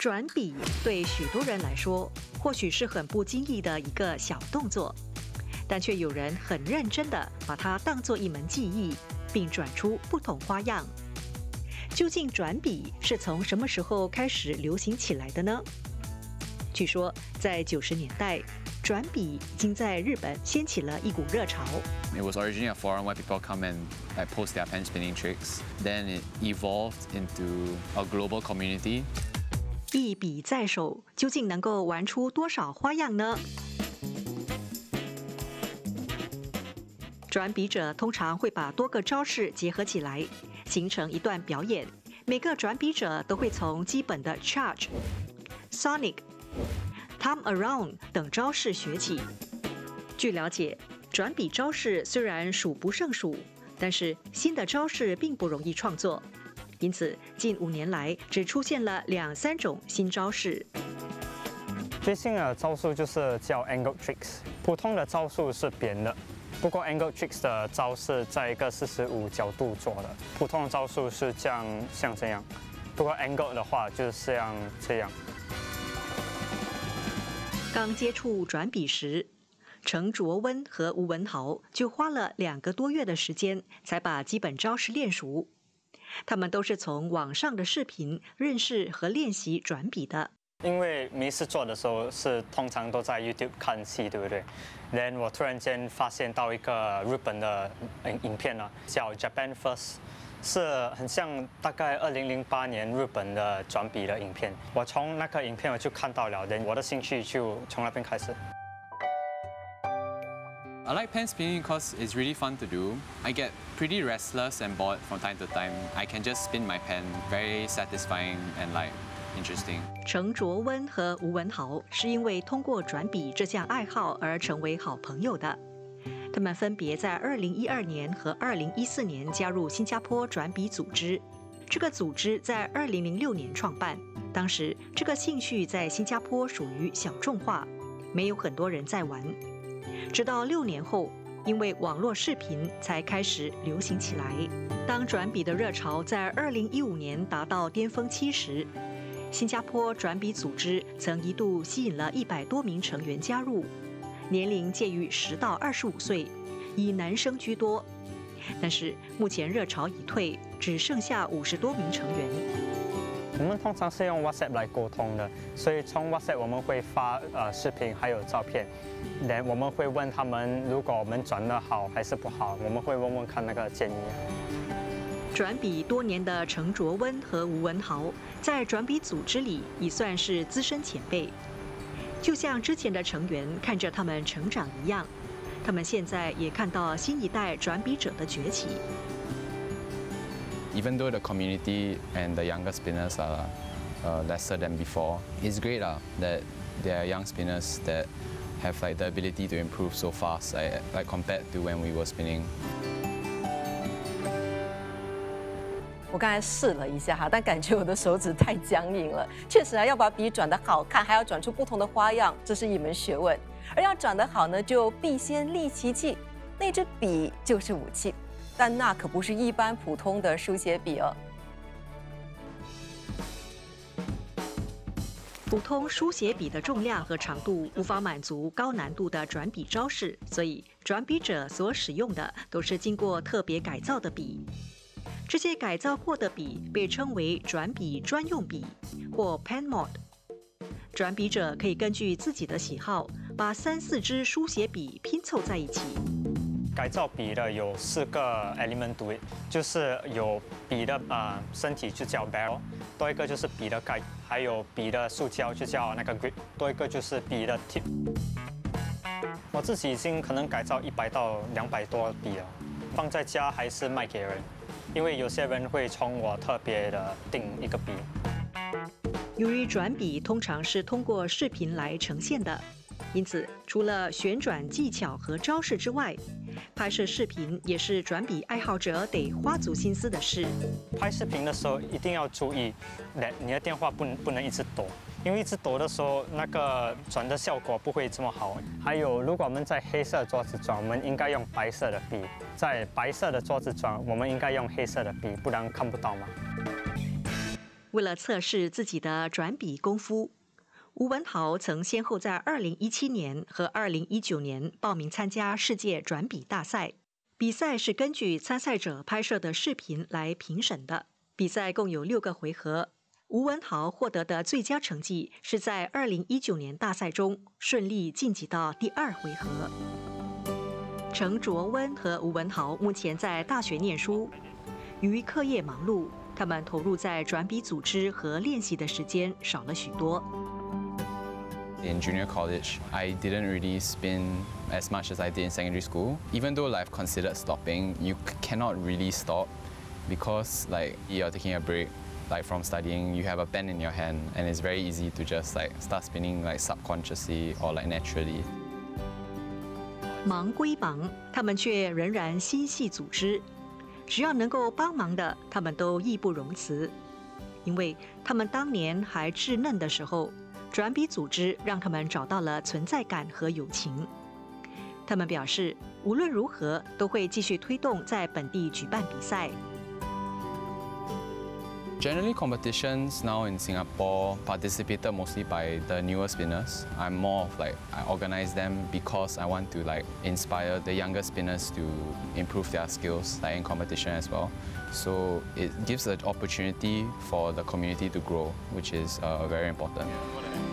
转笔对许多人来说，或许是很不经意的一个小动作，但却有人很认真地把它当作一门技艺，并转出不同花样。究竟转笔是从什么时候开始流行起来的呢？据说，在90年代，转笔已经在日本掀起了一股热潮。 It was originally a forum where people come and post their pen spinning tricks. Then it evolved into a global community. 一笔在手，究竟能够玩出多少花样呢？转笔者通常会把多个招式结合起来，形成一段表演。每个转笔者都会从基本的 charge、sonic、turn around 等招式学起。据了解，转笔招式虽然数不胜数，但是新的招式并不容易创作，因此近5年来只出现了2、3种新招式。 最新的招数就是叫 angle tricks， 普通的招数是扁的。不过 angle tricks 的招是在一个45角度做的，普通的招数是像这样，不过 angle 的话就是像这样。 刚接触转笔时，程卓温和吴文豪就花了2个多月的时间，才把基本招式练熟。他们都是从网上的视频认识和练习转笔的。 因为没事做的时候通常都在 YouTube 看戏，对不对 ？Then 我突然间发现到一个日本的影片呢，叫 Japan First， 是很像大概2008年日本的转笔的影片。我从那个影片我就看到了，我的兴趣就从那边开始。 I like pen spinning because it's really fun to do. I get pretty restless and bored from time to time. I can just spin my pen, very satisfying and interesting. 程卓温和吴文豪是因为通过转笔这项爱好而成为好朋友的。他们分别在2012年和2014年加入新加坡转笔组织。这个组织在2006年创办，当时这个兴趣在新加坡属于小众化，没有很多人在玩。直到6年后，因为网络视频才开始流行起来。当转笔的热潮在2015年达到巅峰期时，新加坡转笔组织曾一度吸引了100多名成员加入，年龄介于10到25岁，以男生居多。但是目前热潮已退，只剩下50多名成员。 我们通常是用 WhatsApp 来沟通的，所以从 WhatsApp 我们会发视频还有照片，然后我们会问他们，如果我们转得好还是不好，我们会问问看那个建议。 转笔多年的程卓温和吴文豪，在转笔组织里已算是资深前辈。就像之前的成员看着他们成长一样，他们现在也看到新一代转笔者的崛起。 Even though the community and the younger spinners are lesser than before, it's great that there are young spinners that have the ability to improve so fast, compared to when we were spinning. 我刚才试了一下哈，但感觉我的手指太僵硬了。确实要把笔转得好看，还要转出不同的花样，这是一门学问。而要转得好呢，就必先利其器，那支笔就是武器。但那可不是一般普通的书写笔哦。 普通书写笔的重量和长度无法满足高难度的转笔招式，所以转笔者所使用的都是经过特别改造的笔。这些改造过的笔被称为转笔专用笔或 pen mod。转笔者可以根据自己的喜好，把3、4支书写笔拼凑在一起。 改造笔的有4个 element to it， 就是有笔的身体就叫 barrel， 多一个就是笔的盖，还有笔的塑胶就叫那个 grip， 多一个就是笔的 tip。我自己已经可能改造100到200多笔了，放在家还是卖给人，因为有些人会从我特别的订一个笔。 由于转笔通常是通过视频来呈现的，因此除了旋转技巧和招式之外，拍摄视频也是转笔爱好者得花足心思的事。 拍视频的时候一定要注意，你的电话不能一直抖，因为一直抖的时候，那个转的效果不会这么好。还有，如果我们在黑色桌子转，我们应该用白色的笔；在白色的桌子转，我们应该用黑色的笔，不然看不到嘛。 为了测试自己的转笔功夫，吴文豪曾先后在2017年和2019年报名参加世界转笔大赛。比赛是根据参赛者拍摄的视频来评审的。比赛共有6个回合。吴文豪获得的最佳成绩是在2019年大赛中顺利晋级到第2回合。程卓温和吴文豪目前在大学念书，由于课业忙碌，他们投入在转笔组织和练习的时间少了许多。 In junior college, I didn't really spin as much as I did in secondary school. Even though I've considered stopping, you cannot really stop because like you're taking a break. Like from studying, you have a pen in your hand, and it's very easy to just like start spinning like subconsciously or like naturally. 忙归忙，他们却仍然心系组织。只要能够帮忙的，他们都义不容辞。因为他们当年还稚嫩的时候，转笔组织让他们找到了存在感和友情。他们表示，无论如何都会继续推动在本地举办比赛。 Generally, competitions now in Singapore participated mostly by the newer spinners. I'm more of like I organize them because I want to like inspire the younger spinners to improve their skills like in competition as well. So it gives an opportunity for the community to grow, which is very important.